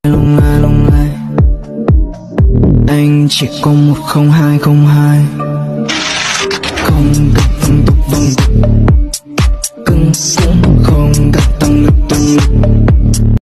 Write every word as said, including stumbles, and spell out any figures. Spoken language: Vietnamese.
Long ai long ai, anh chỉ có một không hai không hai. Không gặp phong tục phong tục, cưng cũng không gặp